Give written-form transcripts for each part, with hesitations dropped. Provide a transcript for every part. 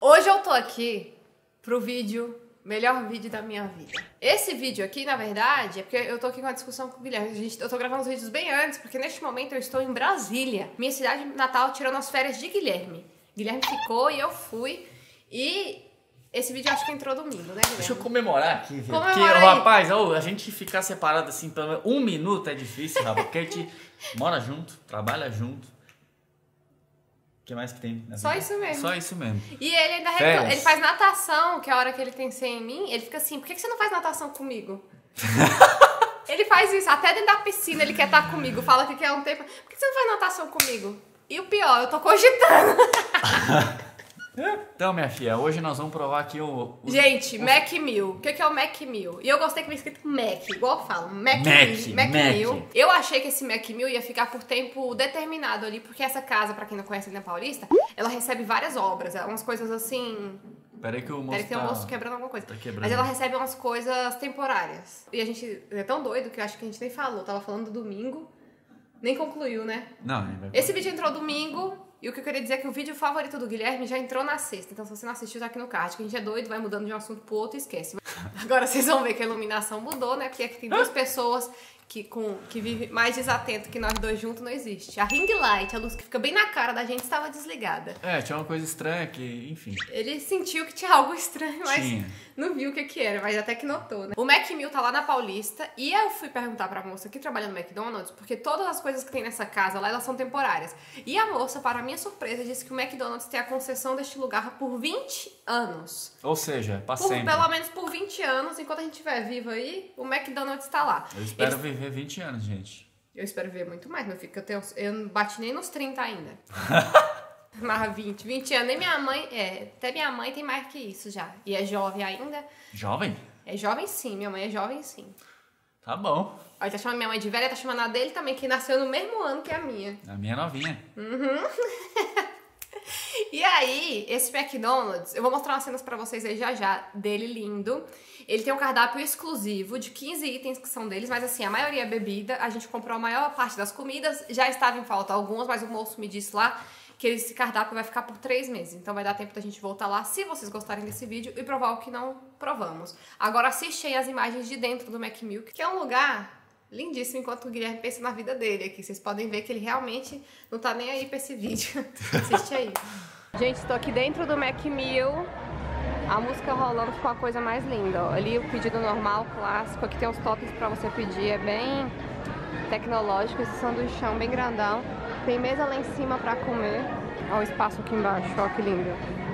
Hoje eu tô aqui pro melhor vídeo da minha vida. Esse vídeo aqui, na verdade, é porque eu tô aqui com uma discussão com o Guilherme. Eu tô gravando os vídeos bem antes, porque neste momento eu estou em Brasília, minha cidade natal, tirando as férias de Guilherme. Guilherme ficou e eu fui. E esse vídeo eu acho que entrou domingo, né, Guilherme? Deixa eu comemorar aqui, viu? Porque, Comemora aí. rapaz, a gente ficar separado assim pelo menos um minuto é difícil, rapaz, porque a gente mora junto, trabalha junto. O que mais que tem? Só isso mesmo. Só isso mesmo. E ele ainda reclama, ele faz natação, que é a hora que ele tem sem mim, ele fica assim, por que você não faz natação comigo? Ele faz isso, até dentro da piscina ele quer estar comigo, fala que quer um tempo, por que você não faz natação comigo? E o pior, eu tô cogitando. Então, minha filha, hoje nós vamos provar aqui o... Gente, Mac Meal. O que é o Mac Meal? E eu gostei que vem escrito Mac, igual eu falo. Mac Meal. Eu achei que esse Mac Meal ia ficar por tempo determinado ali, porque essa casa, pra quem não conhece ali na Paulista, ela recebe várias obras, umas coisas assim... Peraí que o moço tem um moço quebrando alguma coisa. Tá quebrando. Mas ela recebe umas coisas temporárias. E a gente é tão doido que eu acho que a gente nem falou. Tava falando do domingo, nem concluiu, né? Não, esse vídeo entrou domingo... E o que eu queria dizer é que o vídeo favorito do Guilherme já entrou na sexta. Então, se você não assistiu, tá aqui no card. Que a gente é doido, vai mudando de um assunto pro outro e esquece. Agora vocês vão ver que a iluminação mudou, né? Porque aqui tem duas pessoas que vivem mais desatento que nós dois juntos, não existe. A ring light, a luz que fica bem na cara da gente, estava desligada. É, tinha uma coisa estranha que, enfim... Ele sentiu que tinha algo estranho, mas não viu o que era, mas até que notou, né? O Mac Meal tá lá na Paulista e eu fui perguntar pra moça que trabalha no McDonald's, porque todas as coisas que tem nessa casa lá, elas são temporárias. E a moça, para minha surpresa, disse que o McDonald's tem a concessão deste lugar por 20 anos. Ou seja, pra sempre. Pelo menos por 20 anos, enquanto a gente estiver vivo aí, o McDonald's tá lá. Eu espero viver 20 anos, gente. Eu espero viver muito mais, meu filho, que eu não bati nem nos 30 ainda. Mas 20 anos, nem minha mãe, até minha mãe tem mais que isso já. E é jovem ainda. Jovem? É jovem sim, minha mãe é jovem sim. Tá bom. Aí tá chamando minha mãe de velha, tá chamando a dele também, que nasceu no mesmo ano que a minha. A minha novinha. Uhum. E aí, esse McDonald's, eu vou mostrar umas cenas pra vocês aí já, dele lindo. Ele tem um cardápio exclusivo de 15 itens que são deles, mas assim, a maioria é bebida. A gente comprou a maior parte das comidas, já estava em falta algumas, mas o moço me disse lá que esse cardápio vai ficar por 3 meses. Então vai dar tempo da gente voltar lá, se vocês gostarem desse vídeo, e provar o que não provamos. Agora assiste aí as imagens de dentro do Mac Meal, que é um lugar lindíssimo, enquanto o Guilherme pensa na vida dele aqui. Vocês podem ver que ele realmente não tá nem aí pra esse vídeo. Assiste aí. Gente, tô aqui dentro do Mac Meal. A música rolando ficou a coisa mais linda, ó. Ali o pedido normal, clássico. Aqui tem uns toppings pra você pedir. É bem tecnológico, esse sanduichão bem grandão. Tem mesa lá em cima pra comer. Ó o espaço aqui embaixo, ó que lindo.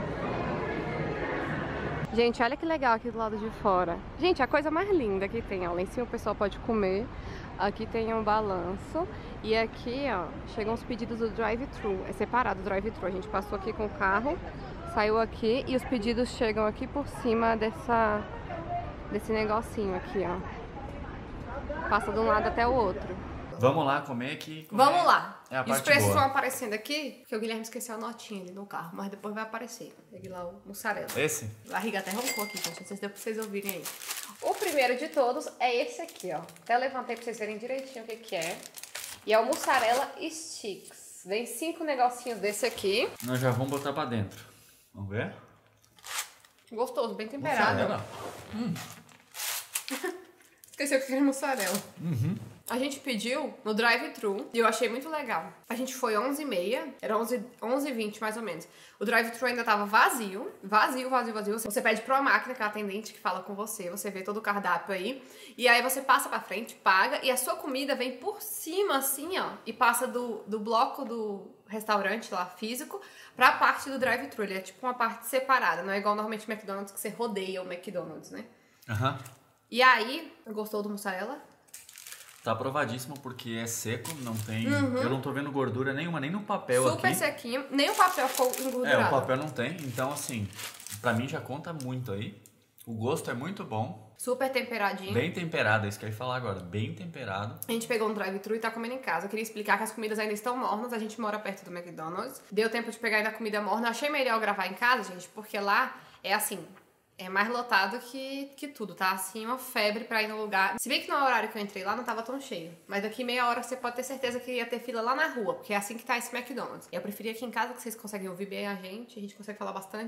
Gente, olha que legal aqui do lado de fora. Gente, a coisa mais linda que tem, ó. Lá em cima o pessoal pode comer. Aqui tem um balanço. E aqui, ó, chegam os pedidos do drive-thru. É separado o drive-thru. A gente passou aqui com o carro, saiu aqui e os pedidos chegam aqui por cima desse negocinho aqui, ó. Passa de um lado até o outro. Vamos lá comer aqui. Vamos lá. É a e os parte preços boa. vão aparecendo aqui, porque o Guilherme esqueceu a notinha ali no carro, mas depois vai aparecer. Pegue lá o mussarela. Esse? A barriga até roncou aqui, gente. Não sei se deu pra vocês ouvirem aí. O primeiro de todos é esse aqui, ó. Até levantei pra vocês verem direitinho o que é. E é o mussarela sticks. Vem 5 negocinhos desse aqui. Nós já vamos botar pra dentro. Vamos ver? Gostoso, bem temperado. Esqueceu que era mussarela. A gente pediu no drive-thru e eu achei muito legal. A gente foi 11h30, era 11h20 mais ou menos. O drive-thru ainda tava vazio. Você pede pra uma máquina, que é a atendente que fala com você, você vê todo o cardápio aí. E aí você passa pra frente, paga e a sua comida vem por cima assim, ó. E passa do bloco do restaurante lá físico pra parte do drive-thru. Ele é tipo uma parte separada, não é igual normalmente o McDonald's que você rodeia o McDonald's, né? E aí, gostou do mussarela? Tá aprovadíssimo porque é seco, não tem... Eu não tô vendo gordura nenhuma, nem no papel aqui. Super sequinho, nem o papel ficou engordurado. É, o papel não tem, então assim, pra mim já conta muito aí. O gosto é muito bom. Super temperadinho. Bem temperado, é isso que eu ia falar agora, bem temperado. A gente pegou um drive-thru e tá comendo em casa. Eu queria explicar que as comidas ainda estão mornas, a gente mora perto do McDonald's. Deu tempo de pegar ainda a comida morna. Eu achei melhor gravar em casa, gente, porque lá é assim... É mais lotado que tudo, tá? Assim, uma febre pra ir no lugar. Se bem que no horário que eu entrei lá não tava tão cheio. Mas daqui meia hora você pode ter certeza que ia ter fila lá na rua, porque é assim que tá esse McDonald's. Eu preferi aqui em casa, que vocês conseguem ouvir bem a gente consegue falar bastante.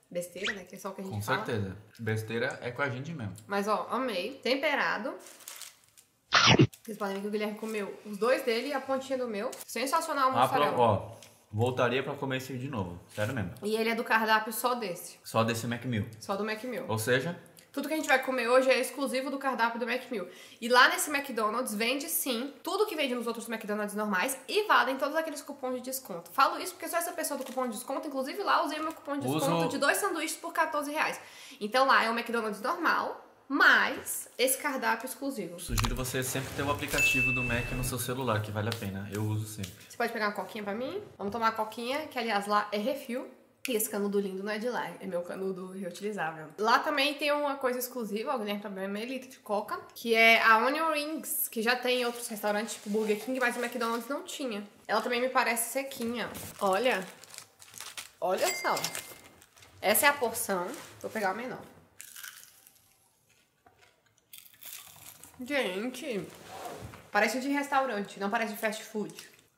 Besteira, né? Que é só o que a gente Com fala. certeza. Besteira é com a gente mesmo. Mas, ó, amei. Temperado. Vocês podem ver que o Guilherme comeu os 2 dele e a pontinha do meu. Sensacional o mussarela. Ó, voltaria pra comer esse de novo. Sério mesmo. E ele é do cardápio só desse. Só desse Macmeal. Só do Macmeal. Ou seja, Tudo que a gente vai comer hoje é exclusivo do cardápio do Macmeal. E lá nesse McDonald's vende sim tudo que vende nos outros McDonald's normais e valem todos aqueles cupons de desconto. Falo isso porque sou essa pessoa do cupom de desconto, inclusive lá usei o meu cupom de desconto de 2 sanduíches por R$14. Então lá é o McDonald's normal, mas esse cardápio exclusivo. sugiro você sempre ter o aplicativo do Mac no seu celular, que vale a pena. Eu uso sempre. Você pode pegar uma coquinha pra mim? Vamos tomar uma coquinha, que aliás lá é refil. E esse canudo lindo não é de lá, é meu canudo reutilizável. Lá também tem uma coisa exclusiva, o Guilherme também é meio litro de coca, que é a Onion Rings, que já tem em outros restaurantes, tipo Burger King, mas o McDonald's não tinha. Ela também me parece sequinha. Olha. Olha só. Essa é a porção. Vou pegar a menor. Gente, parece de restaurante, não parece de fast food.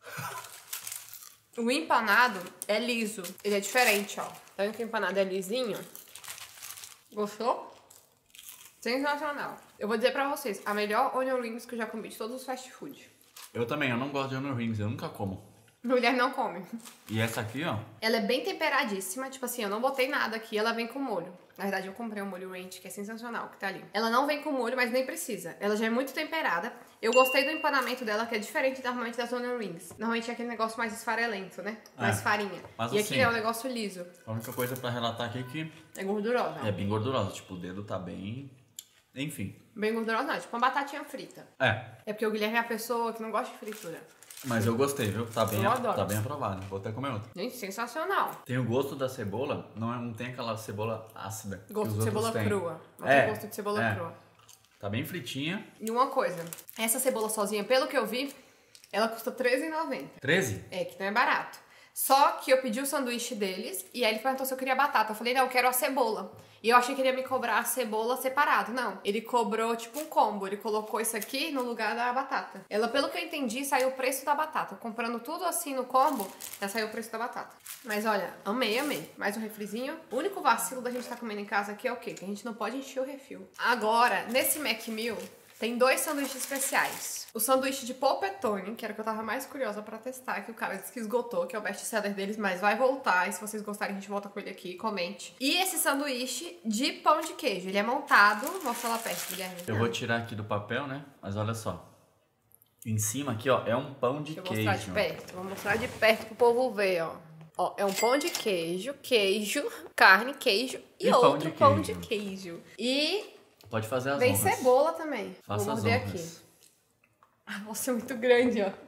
O empanado é liso. Ele é diferente, ó. Tá vendo que o empanado é lisinho? Gostou? Sensacional. Eu vou dizer pra vocês, a melhor onion rings que eu já comi de todos os fast food. Eu também, eu não gosto de onion rings, eu nunca como. Mulher não come. E essa aqui, ó. Ela é bem temperadíssima, tipo assim, eu não botei nada aqui, ela vem com molho. Na verdade, eu comprei um molho ranch, que é sensacional, que tá ali. Ela não vem com molho, mas nem precisa. Ela já é muito temperada. Eu gostei do empanamento dela, que é diferente normalmente das onion rings. Normalmente é aquele negócio mais esfarelento, né? Mais farinha. Mas e assim, aqui é um negócio liso. A única coisa pra relatar aqui é que É gordurosa. é bem gordurosa. Tipo, o dedo tá bem... Enfim. Bem gordurosa, não. É tipo uma batatinha frita. É. É porque o Guilherme é a pessoa que não gosta de fritura. Mas eu gostei, viu? Tá bem, Eu adoro. tá bem aprovado. Vou até comer outra. Gente, sensacional. Tem o gosto da cebola, não tem aquela cebola ácida. que Gosto os de outros cebola têm. crua. Não É, tem gosto de cebola é. crua. Tá bem fritinha. E uma coisa, essa cebola sozinha, pelo que eu vi, ela custa R$13,90. 13? É, que não é barato. Só que eu pedi o sanduíche deles e aí ele perguntou se eu queria batata. Eu falei, não, eu quero a cebola. E eu achei que ele ia me cobrar a cebola separado. Não, ele cobrou tipo um combo. Ele colocou isso aqui no lugar da batata. Ela, pelo que eu entendi, saiu o preço da batata. Comprando tudo assim no combo, já saiu o preço da batata. Mas olha, amei, amei. Mais um refrizinho. O único vacilo da gente estar comendo em casa aqui é o quê? Que a gente não pode encher o refil. Agora, nesse Macmeal, tem 2 sanduíches especiais. O sanduíche de polpettone, que era o que eu tava mais curiosa pra testar, que o cara disse que esgotou, que é o best-seller deles, mas vai voltar. E se vocês gostarem, a gente volta com ele aqui, comente. E esse sanduíche de pão de queijo. Ele é montado... Mostra lá perto, Guilherme. Eu vou tirar aqui do papel, né? Mas olha só. Em cima aqui, ó, é um pão de Deixa eu queijo. mostrar de perto. Vou mostrar de perto pro povo ver, ó. Ó, é um pão de queijo, carne, queijo e outro pão de queijo. E... Pode fazer as vem honras. cebola também. Faça Vou as morder honras. aqui. Ah, nossa, é muito grande, ó.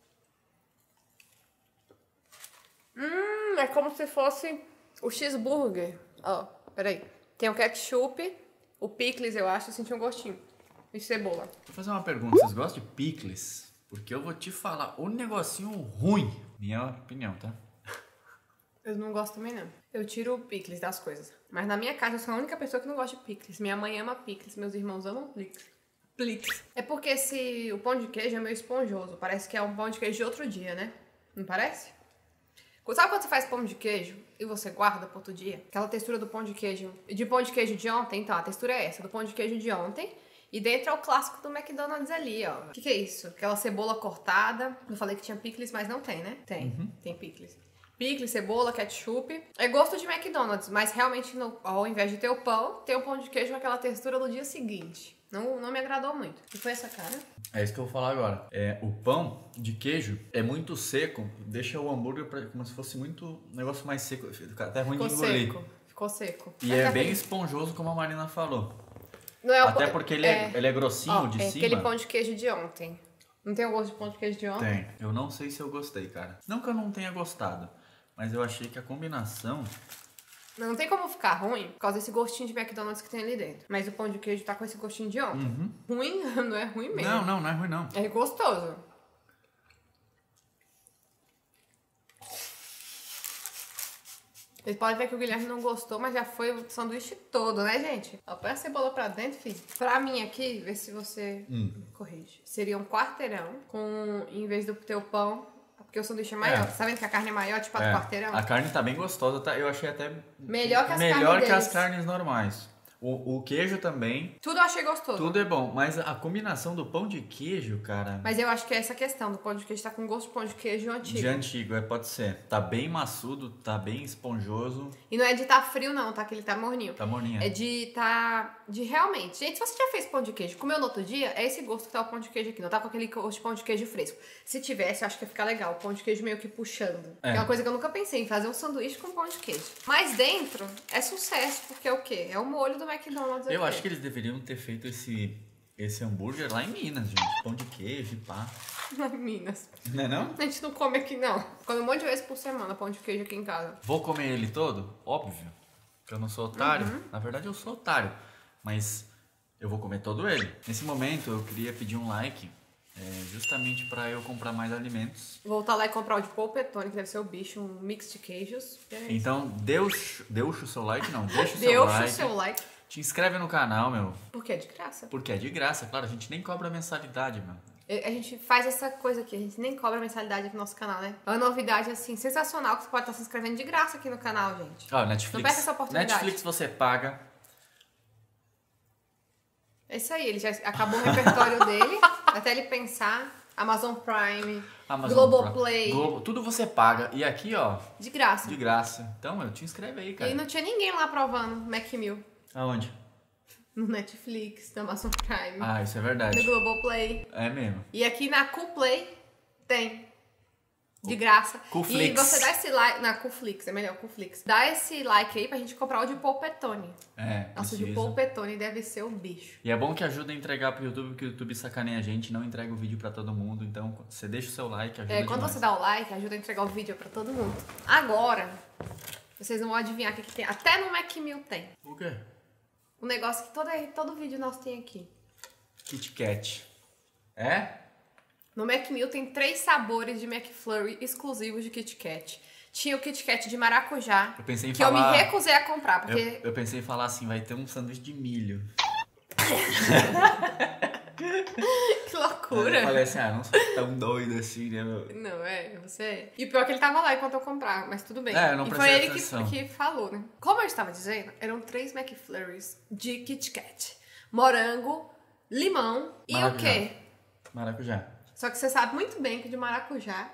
É como se fosse o cheeseburger. Ó, peraí. Tem o ketchup, o picles, eu acho, eu senti um gostinho. E cebola. Vou fazer uma pergunta. Vocês gostam de picles? Porque eu vou te falar um negocinho ruim. Minha opinião, tá? Eu não gosto também, não. Eu tiro o picles das coisas. Mas na minha casa eu sou a única pessoa que não gosta de picles. Minha mãe ama picles, meus irmãos amam picles. É porque o pão de queijo é meio esponjoso. Parece que é um pão de queijo de outro dia, né? Não parece? Sabe quando você faz pão de queijo e você guarda pro outro dia? Aquela textura do pão de queijo de ontem, então, a textura é essa, do pão de queijo de ontem. E dentro é o clássico do McDonald's ali, ó. O que é isso? Aquela cebola cortada. Eu falei que tinha picles, mas não tem, né? Tem, tem picles. Picles, cebola, ketchup. É gosto de McDonald's, mas realmente ao invés de ter o pão, tem o pão de queijo com aquela textura do dia seguinte. Não me agradou muito. O que foi essa cara? É isso que eu vou falar agora. O pão de queijo é muito seco, deixa o hambúrguer como se fosse muito negócio mais seco, fica até ruim de engolir. Ficou seco. E é bem esponjoso, como a Marina falou. Não é Até porque ele é grossinho de é cima. aquele pão de queijo de ontem. Não tem o gosto de pão de queijo de ontem? Tem. Eu não sei se eu gostei, cara. Não que eu não tenha gostado, mas eu achei que a combinação... Não tem como ficar ruim por causa desse gostinho de McDonald's que tem ali dentro. Mas o pão de queijo tá com esse gostinho de ontem. Ruim não é ruim mesmo. Não é ruim não. É gostoso. Vocês podem ver que o Guilherme não gostou, mas já foi o sanduíche todo, né, gente? Ó, põe a cebola pra dentro, filho. Pra mim aqui, vê se você me corrige. Seria um quarteirão com, em vez do teu pão... Porque porque o sanduíche é maior. Tá vendo que a carne é maior, tipo a do quarteirão? A carne tá bem gostosa, tá? Eu achei até melhor que as melhor que as deles. carnes normais. O queijo também. Tudo eu achei gostoso. Tudo é bom, mas a combinação do pão de queijo, cara... Mas eu acho que é essa questão do pão de queijo, tá com gosto de pão de queijo antigo. De antigo, pode ser. Tá bem maçudo, tá bem esponjoso. E não é de tá frio não, tá? Que ele tá morninho. Tá morninho. É de tá... de realmente. Gente, se você já fez pão de queijo, comeu no outro dia, é esse gosto que tá o pão de queijo aqui. Não tá com aquele gosto de pão de queijo fresco. Se tivesse, eu acho que ia ficar legal. O pão de queijo meio que puxando. É uma coisa que eu nunca pensei em fazer um sanduíche com pão de queijo. Mas dentro é sucesso, porque é o quê? É o molho do McDonald's. Eu acho que eles deveriam ter feito esse hambúrguer lá em Minas, gente. Pão de queijo e pá. Lá em Minas. Não é não? A gente não come aqui, não. Come um monte de vezes por semana pão de queijo aqui em casa. Vou comer ele todo? Óbvio. Que eu não sou otário. Na verdade, eu sou otário. Mas eu vou comer todo ele. Nesse momento, eu queria pedir um like, justamente pra eu comprar mais alimentos. Voltar lá e comprar o de polpetone, que deve ser o bicho, um mix de queijos. Então, deixa o seu like, não. Deixa o seu Deixa like. o seu like. Te inscreve no canal, meu. Porque é de graça. Porque é de graça, claro. A gente nem cobra mensalidade, meu. A gente faz essa coisa aqui, a gente nem cobra mensalidade aqui no nosso canal, né? É uma novidade, assim, sensacional, que você pode estar se inscrevendo de graça aqui no canal, gente. Ó, Netflix. Não perca essa oportunidade. Netflix você paga. É isso aí, ele já acabou o repertório dele, até ele pensar. Amazon Prime, Globoplay. Tudo você paga. E aqui, ó... De graça. De graça. Então, meu, te inscreve aí, cara. E não tinha ninguém lá provando Macmeal. Aonde? No Netflix, no Amazon Prime. Ah, isso é verdade. No Globoplay. É mesmo. E aqui na Coolplay tem. De graça. Coolflix. E você dá esse like. Na Coolflix, é melhor, Coolflix. Dá esse like aí pra gente comprar o de polpetone. Nossa, o de polpetone deve ser o bicho. E é bom que ajuda a entregar pro YouTube, porque o YouTube sacaneia a gente, não entrega o vídeo pra todo mundo. Então, você deixa o seu like, ajuda Quando demais. você dá o like, ajuda a entregar o vídeo pra todo mundo. Agora, vocês vão adivinhar o que tem. Até no Macmeal tem. O quê? Um negócio que todo vídeo nosso tem aqui. Kit Kat. É? No Macmeal tem 3 sabores de McFlurry exclusivos de Kit Kat. Tinha o Kit Kat de maracujá, Eu pensei em que falar... eu me recusei a comprar, porque... Eu pensei em falar assim, vai ter um sanduíche de milho. Que loucura. Eu falei assim, não sou tão doido assim, né, meu? Não, você... E o pior é que ele tava lá enquanto eu comprava, mas tudo bem. Eu não e foi prestei ele atenção. que falou, né? Como eu estava dizendo, eram 3 McFlurries de Kit Kat. Morango, limão e Maracujá. o quê? Maracujá. Só que você sabe muito bem que o de maracujá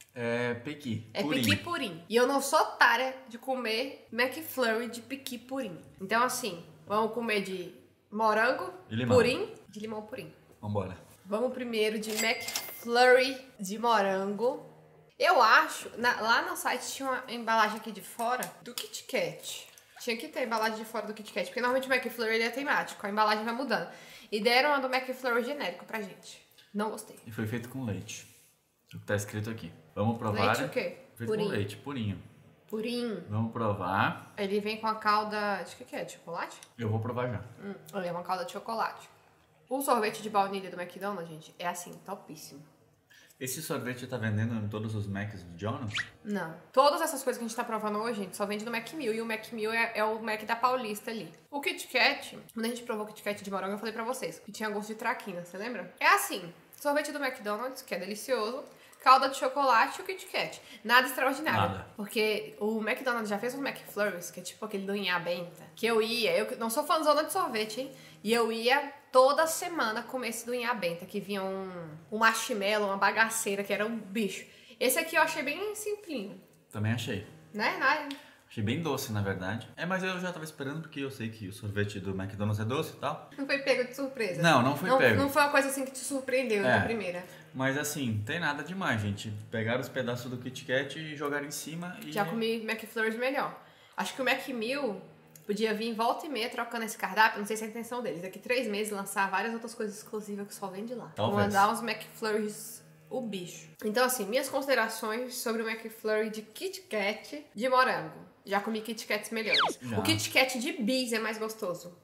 É pequi. é purinho. piqui purim. E eu não sou otária de comer McFlurry de piqui purim. Então, assim, vamos comer de morango, E limão. purim, de limão purim. Vambora. Vamos primeiro de McFlurry de morango. Eu acho, lá no site tinha uma embalagem aqui de fora do Kit Kat. Tinha que ter a embalagem de fora do Kit Kat, porque normalmente o McFlurry ele é temático, a embalagem vai mudando. E deram uma do McFlurry genérico pra gente. Não gostei. E foi feito com leite. O que tá escrito aqui. Vamos provar. Leite o quê? Feito Purinho. com leite, purinho. Purim. Vamos provar. Ele vem com a calda... De que é? De chocolate? Eu vou provar já. Ele é uma calda de chocolate. O sorvete de baunilha do McDonald's, gente, é assim, topíssimo. Esse sorvete tá vendendo em todos os Macs do Jonas? Não. Todas essas coisas que a gente tá provando hoje, gente, só vende no Macmeal. E o Macmeal é o Mac da Paulista ali. O Kit Kat, quando a gente provou o Kit Kat de morango, eu falei pra vocês que tinha gosto de traquina, você lembra? É assim, sorvete do McDonald's, que é delicioso, calda de chocolate e o Kit Kat. Nada extraordinário. Nada. Porque o McDonald's já fez uns McFlurries, que é tipo aquele do Inha Benta, que eu não sou fãzona de sorvete, hein? E eu ia toda semana comer esse do Inha Benta, que vinha um marshmallow, uma bagaceira, que era um bicho. Esse aqui eu achei bem simplinho, Também achei. né? Nada. Achei bem doce, na verdade. Mas eu já tava esperando, porque eu sei que o sorvete do McDonald's é doce e tal. Não foi pego de surpresa. Não foi pego. Não foi uma coisa assim que te surpreendeu na primeira. Mas assim, tem nada demais, gente. Pegaram os pedaços do Kit Kat e jogaram em cima e... Já comi McFlurries melhor. Acho que o Macmeal podia vir em volta e meia trocando esse cardápio. Não sei se é a intenção deles. Daqui 3 meses lançar várias outras coisas exclusivas que só vende lá. Talvez. Mandar uns McFlurries o bicho. Então assim, minhas considerações sobre o McFlurry de Kit Kat de morango. Já comi Kit Kats melhores. Já. O Kit Kat de bis é mais gostoso.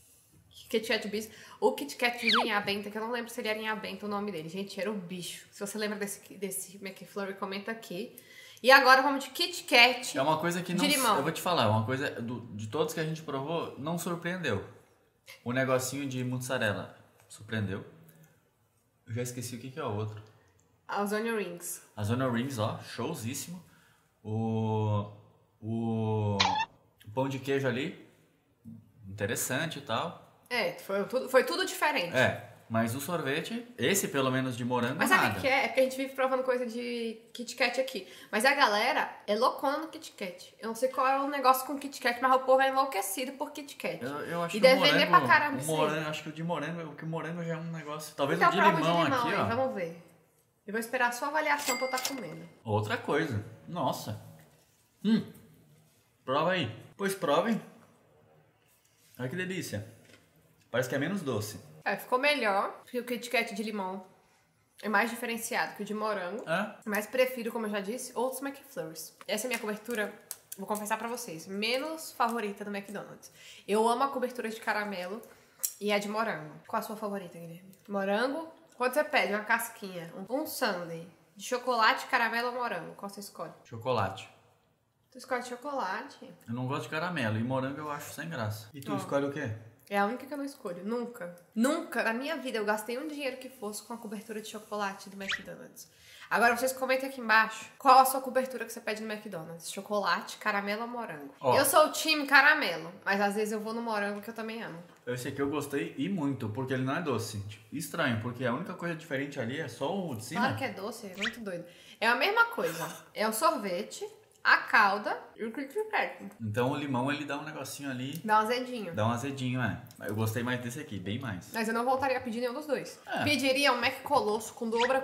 Kit Kat bis. O Kit Kat de linha benta, que eu não lembro se ele era linha benta o nome dele. Gente, era o bicho. Se você lembra desse McFlurry, comenta aqui. E agora vamos de Kit Kat É uma coisa que não... de limão. Eu vou te falar, uma coisa de todos que a gente provou, não surpreendeu. O negocinho de mussarela surpreendeu. Eu já esqueci o que é o outro. As onion rings. As onion rings, ó, showzíssimo. O pão de queijo ali, interessante e tal. Foi tudo diferente. Mas o sorvete, esse pelo menos de morango, mas nada. Mas sabe o que é? É porque a gente vive provando coisa de Kit Kat aqui. Mas a galera é loucona no Kit Kat. Eu não sei qual é o negócio com Kit Kat, mas o povo é enlouquecido por Kit Kat. Eu acho e que deve vender pra caramba isso aí. Acho que o de morango, que o morango já é um negócio... Talvez então, o de limão aqui, ó. Vamos ver. Eu vou esperar a sua avaliação pra eu estar comendo. Outra coisa. Nossa. Prova aí. Pois provem. Olha que delícia. Parece que é menos doce. Ficou melhor, porque o Kit Kat de limão é mais diferenciado que o de morango. Mas prefiro, como eu já disse, outros McFlurries. Essa é a minha cobertura, vou confessar pra vocês, menos favorita do McDonald's. Eu amo a cobertura de caramelo e a de morango. Qual a sua favorita, Guilherme? Morango? Quando você pede uma casquinha, um sundae de chocolate, caramelo ou morango, qual você escolhe? Chocolate. Tu escolhe chocolate? Eu não gosto de caramelo e morango eu acho sem graça. E tu escolhe o quê? É a única que eu não escolho. Nunca na minha vida eu gastei um dinheiro que fosse com a cobertura de chocolate do McDonald's. Agora vocês comentem aqui embaixo qual a sua cobertura que você pede no McDonald's. Chocolate, caramelo ou morango? Eu sou o time caramelo, mas às vezes eu vou no morango que eu também amo. Esse aqui eu gostei e muito, porque ele não é doce. Estranho, porque a única coisa diferente ali é só o de cima. Claro que é doce, é muito doido. É a mesma coisa. É o sorvete, a calda e o Kit Kat. Então o limão ele dá um negocinho ali. Dá um azedinho. Dá um azedinho, Eu gostei mais desse aqui, bem mais. Mas eu não voltaria a pedir nenhum dos dois. Pediria um Mac Colosso com dupla.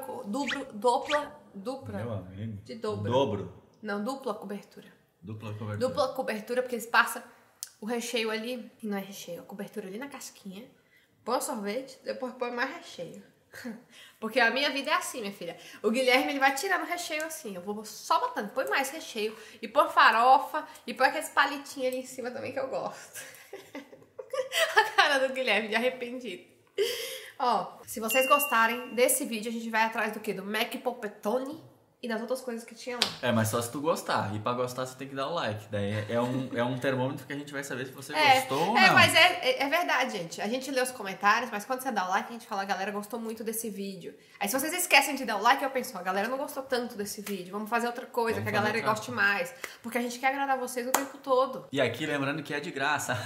Meu amigo. De dobro. Dobro. Não, dupla cobertura. Dupla cobertura. Dupla cobertura, porque eles passam o recheio ali. E não é recheio, a cobertura ali na casquinha. Põe o sorvete, depois põe mais recheio. Porque a minha vida é assim, minha filha. O Guilherme, ele vai tirando o recheio assim. Eu vou só botando. Põe mais recheio. E põe farofa. E põe aqueles palitinhos ali em cima também que eu gosto. A cara do Guilherme de arrependido. Se vocês gostarem desse vídeo, a gente vai atrás do quê? Do Mac Polpettone e das outras coisas que tinha lá. Mas só se tu gostar. E pra gostar, você tem que dar o like. Daí é um termômetro que a gente vai saber se você gostou ou não. Mas é verdade, gente. A gente lê os comentários, mas quando você dá o like, a gente fala, a galera gostou muito desse vídeo. Aí se vocês esquecem de dar o like, eu penso, a galera não gostou tanto desse vídeo. Vamos fazer outra coisa, que a galera goste mais. Porque a gente quer agradar vocês o tempo todo. E aqui, lembrando que é de graça.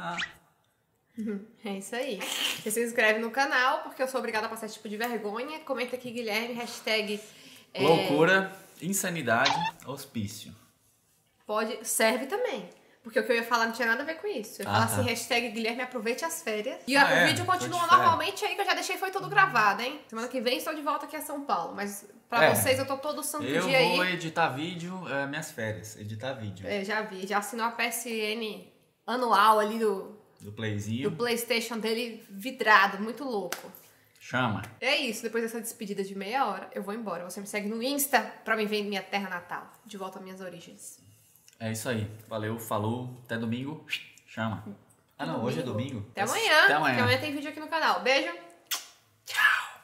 É isso aí. Você se inscreve no canal, porque eu sou obrigada a passar esse tipo de vergonha. Comenta aqui, Guilherme, hashtag... Loucura, insanidade, hospício. Serve também. Porque o que eu ia falar não tinha nada a ver com isso. Eu ia falar assim, hashtag Guilherme aproveite as férias. E o vídeo continua normalmente aí, que eu já deixei, foi tudo gravado, hein? Semana que vem estou de volta aqui a São Paulo. Mas pra vocês eu tô todo santo dia aí. Eu vou editar vídeo, minhas férias. Editar vídeo. Já vi. Já assinou a PSN anual ali do Playzinho. Do PlayStation dele vidrado, muito louco. Chama. É isso, depois dessa despedida de meia hora, eu vou embora. Você me segue no Insta pra me ver minha terra natal. De volta às minhas origens. É isso aí. Valeu, falou. Até domingo. Chama. Não, hoje é domingo. Até amanhã. Até amanhã. Porque amanhã tem vídeo aqui no canal. Beijo.